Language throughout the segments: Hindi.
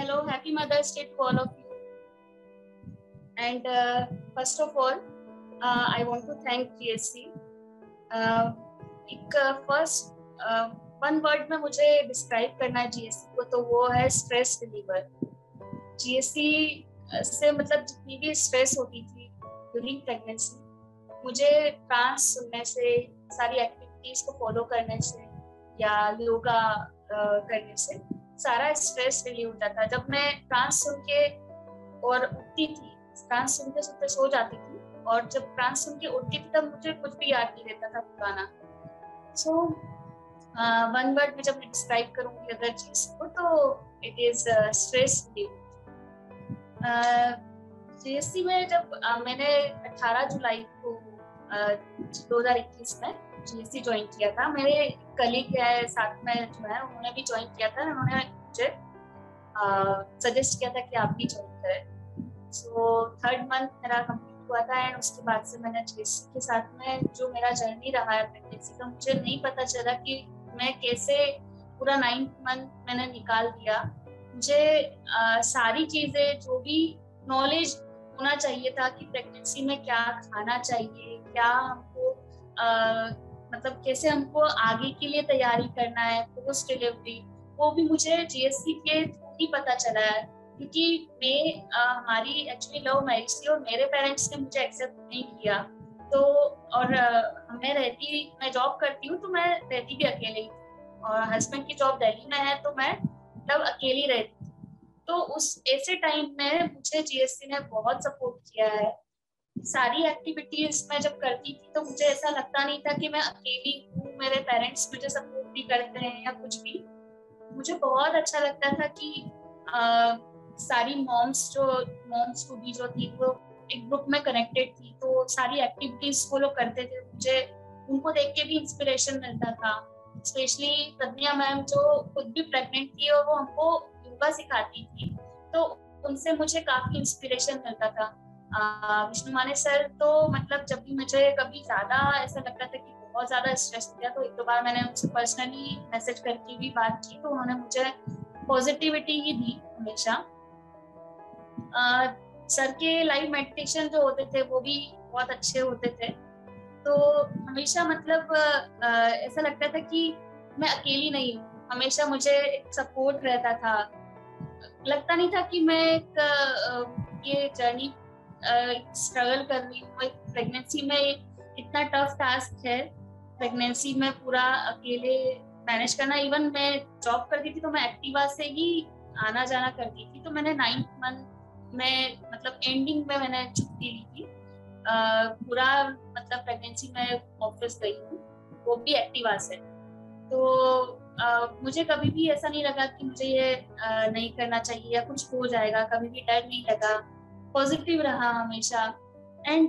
Hello, happy Mother's Day to all of you. And first of all, I want to thank GSC. एक फर्स्ट वन वर्ड में मुझे डिस्क्राइब करना है जीएससी को, तो वो है स्ट्रेस रिलीवर। जीएससी से मतलब जितनी भी स्ट्रेस होती थी ड्यूरिंग प्रेगनेंसी, मुझे ट्रांस सुनने से, सारी एक्टिविटीज को फॉलो करने से या योगा करने से सारा स्ट्रेस रिलीव होता था। जब मैं ट्रांस सुन के और उठती थी, ट्रांस सुनते सुनते सो जाती थी, और जब ट्रांस सुन के उठती थी तब मुझे कुछ भी याद नहीं रहता था पुराना। सो वन वर्ड में जब मैं डिस्क्राइब करूंगी अगर चीज को, तो it is stress relieve. GSC में जब मैंने 18 जुलाई को 2021 में जीएससी ज्वाइन किया था, मेरे कलीग है साथ में जो है उन्होंने भी ज्वाइन किया था। उन्होंने मुझे सजेस्ट किया था कि आप भी ज्वाइन करें। सो 3rd मंथ मेरा कंप्लीट हुआ था, एंड उसके बाद से मैंने जीएससी के साथ में जो मेरा जर्नी रहा है प्रेगनेंसी का, मुझे नहीं पता चला कि मैं कैसे पूरा 9th मंथ मैंने निकाल दिया। मुझे सारी चीजें जो भी नॉलेज होना चाहिए था कि प्रेगनेंसी में क्या खाना चाहिए, क्या हमको मतलब कैसे हमको आगे के लिए तैयारी करना है पोस्ट डिलीवरी, वो भी मुझे जीएससी के थ्रू ही पता चला है। क्योंकि हमारी एक्चुअली लव मैरिज थी और मेरे पेरेंट्स ने मुझे एक्सेप्ट नहीं किया। तो और मैं जॉब करती हूँ, तो मैं रहती भी अकेले ही, और हस्बैंड की जॉब दिल्ली में है, तो मैं तब अकेली रहती थी। तो उस ऐसे टाइम में मुझे जीएससी ने बहुत सपोर्ट किया है। सारी एक्टिविटीज मैं जब करती थी तो मुझे ऐसा लगता नहीं था कि मैं अकेली हूँ, मेरे पेरेंट्स मुझे सपोर्ट भी करते हैं या कुछ भी। मुझे बहुत अच्छा लगता था कि सारी मॉम्स को भी जो थी वो एक ग्रुप में कनेक्टेड थी, तो सारी एक्टिविटीज वो लोग करते थे। मुझे उनको देख के भी इंस्पिरेशन मिलता था। स्पेशली प्रज्ञा मैम जो खुद भी प्रेग्नेंट थी और वो हमको योगा सिखाती थी, तो उनसे मुझे काफी इंस्पिरेशन मिलता था। विष्णु माने सर तो मतलब जब भी मुझे कभी ज्यादा ऐसा लगता था कि बहुत ज्यादा स्ट्रेस हो गया, तो एक दो बार मैंने उनसे पर्सनली मैसेज करके भी बात की, तो उन्होंने मुझे पॉजिटिविटी ही दी हमेशा। सर के लाइव मेडिटेशन जो होते थे वो भी बहुत अच्छे होते थे। तो हमेशा मतलब ऐसा लगता था कि मैं अकेली नहीं हूँ, हमेशा मुझे एक सपोर्ट रहता था। लगता नहीं था कि मैं एक ये जर्नी स्ट्रगल कर रही हूँ। एक प्रेगनेंसी में इतना टफ टास्क है, प्रेगनेंसी में पूरा अकेले मैनेज करना। इवन मैं जॉब करती थी तो मैं एक्टिवा से ही आना जाना करती थी। तो मैंने 9th मंथ में मतलब एंडिंग में मैंने छुट्टी ली थी। पूरा मतलब प्रेगनेंसी में ऑफिस गई हूँ, वो भी एक्टिवा से। तो मुझे कभी भी ऐसा नहीं लगा कि मुझे ये नहीं करना चाहिए या कुछ हो जाएगा, कभी भी डर नहीं लगा, पॉजिटिव रहा हमेशा। एंड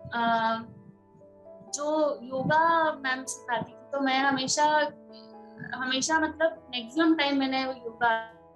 जो योगा मैम सिखाती थी, तो मैं हमेशा मतलब मैक्सिमम टाइम मैंने योगा,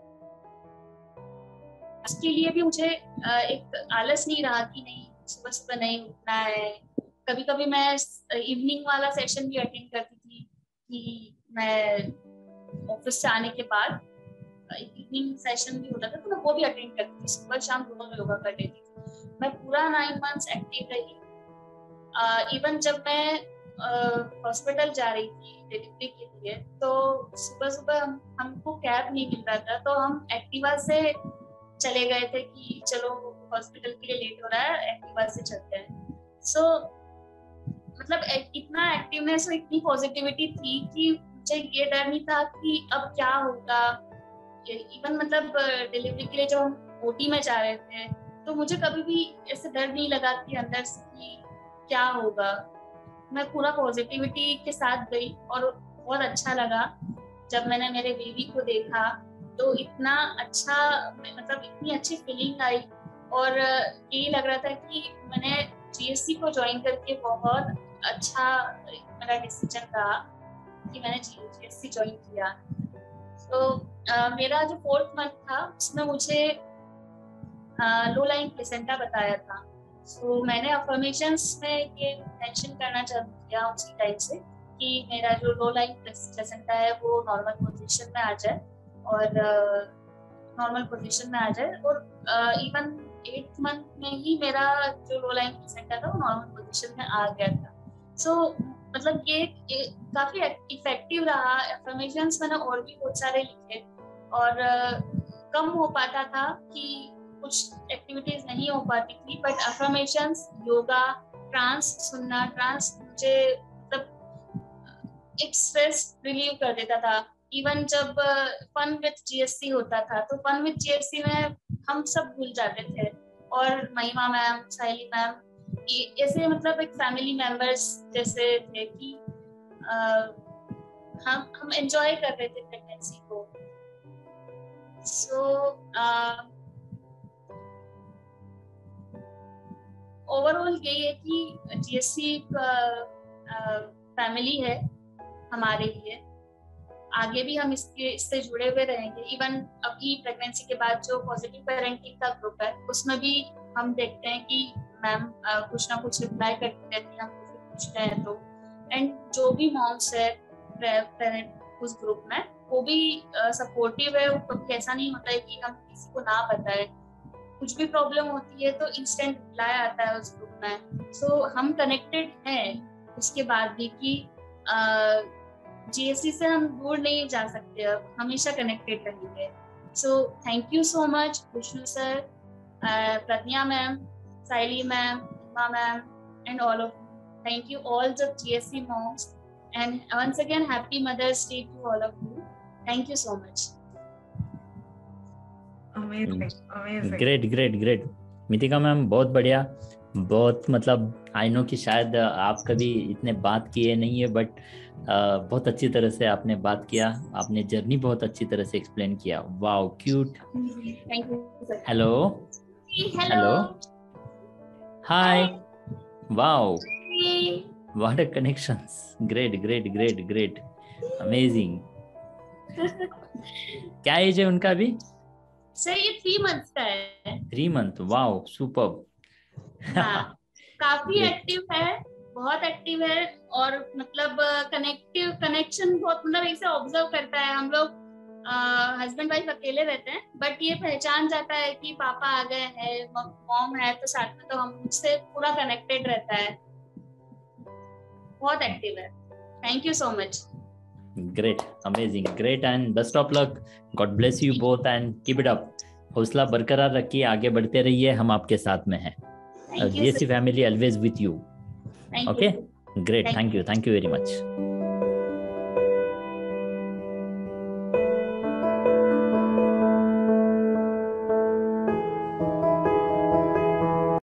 इसके लिए भी मुझे एक आलस नहीं रहा कि नहीं सुबह सुबह नहीं उठना है। कभी कभी मैं इवनिंग वाला सेशन भी अटेंड करती थी कि मैं ऑफिस से आने के बाद इवनिंग सेशन भी होता था, तो मैं वो भी अटेंड करती थी। सुबह शाम दोनों योगा कर लेती थी। मैं पूरा 9 मंथ्स एक्टिव रही। इवन जब मैं हॉस्पिटल जा रही थी डिलीवरी के लिए, तो सुबह सुबह हमको कैब नहीं मिल रहा था, तो हम एक्टिवा से चले गए थे कि चलो हॉस्पिटल के लिए लेट हो रहा है, एक्टिवा से चलते हैं। सो मतलब इतना एक्टिवनेस और इतनी पॉजिटिविटी थी कि मुझे ये डर नहीं था कि अब क्या होगा। इवन मतलब डिलीवरी के लिए जब हम ओटी में जा रहे थे, तो मुझे कभी भी ऐसे डर नहीं लगा कि अंदर से कि क्या होगा। मैं पूरा पॉजिटिविटी के साथ गई, और बहुत अच्छा लगा जब मैंने मेरे बेबी को देखा। तो इतना अच्छा मतलब इतनी अच्छी फीलिंग आई, और यही लग रहा था कि मैंने जीएससी को ज्वाइन करके बहुत अच्छा मेरा डिसीजन रहा कि मैंने जीएससी ज्वाइन किया। तो मेरा जो 4th मंथ था उसमें मुझे लो लाइन प्लेसेंटा बताया था। सो मैंने अफर्मेशंस में ये मेंशन करना चालू किया उसी टाइम से कि मेरा जो लो लाइन प्लेसेंटा है वो नॉर्मल पोजीशन में आ जाए, और नॉर्मल पोजीशन में आ जाए। और इवन 8th मंथ में ही मेरा जो लो लाइन प्लेसेंटा था वो नॉर्मल पोजीशन में आ गया था। सो मतलब ये काफी इफेक्टिव रहा। अफर्मेशंस मैंने और भी बहुत सारे लिखे, और कम हो पाता था कि कुछ एक्टिविटीज नहीं हो पाती थी, बट अफर्मेशंस, योगा, ट्रांस सुनना, ट्रांस मुझे मतलब एक स्ट्रेस रिलीव कर देता था। इवन जब फन विद जीएससी होता था, तो फन विद जीएससी में हम सब भूल जाते थे, और महिमा मैम, साइली मैम, ऐसे मतलब एक फैमिली मेंबर्स जैसे थे कि हम एंजॉय कर रहे थे प्रेगनेंसी को। सो ओवरऑल यही है कि जीएससी फैमिली है हमारे लिए। आगे भी हम इससे जुड़े हुए रहेंगे। इवन अभी प्रेगनेंसी के बाद जो पॉजिटिव पेरेंटिंग का ग्रुप है, उसमें भी हम देखते हैं कि मैम कुछ ना कुछ रिप्लाई करती रहती है, हम कुछ पूछते हैं तो। एंड जो भी मॉम्स है पेरेंट उस ग्रुप में, वो भी सपोर्टिव है। कभी ऐसा नहीं होता है कि हम किसी को ना बताए। कुछ भी प्रॉब्लम होती है तो इंस्टेंट रिप्लाई आता है उस ग्रुप में। सो हम कनेक्टेड हैं उसके बाद भी कि जीएससी से हम दूर नहीं जा सकते, अब हमेशा कनेक्टेड रहेंगे। So thank you so much Vishnu sir, Pragya ma'am, Saili ma'am, Hima ma'am, and all of you. Thank you all the GSC moms, and once again happy Mother's Day to all of you. Thank you so much. Great Mitika ma'am, बहुत बढ़िया। बहुत मतलब आई नो कि शायद आप कभी इतने बात किए नहीं है, बट बहुत अच्छी तरह से आपने बात किया। आपने जर्नी बहुत अच्छी तरह से एक्सप्लेन किया। Wow, cute. Thank you. Hello hello, hi, wow, what a connections. Great, amazing. क्या एज है उनका अभी? सर ये 3 months का है। 3 month, वाओ, सुपर्ब। काफी एक्टिव है, बहुत एक्टिव है, और मतलब कनेक्शन बहुत, मतलब ऐसे ऑब्जर्व करता है। हम लोग हस्बैंड वाइफ अकेले रहते हैं, बट ये पहचान जाता है कि पापा आ गए हैं, मॉम है तो साथ में, तो हम मुझसे पूरा कनेक्टेड रहता है। बहुत एक्टिव है। Thank you so much. Great, amazing, great, and best of luck. God bless you both and keep it up. हौसला बरकरार रखिए, आगे बढ़ते रहिए, हम आपके साथ में हैं। GSC family always with you. Okay, great. Thank you very much.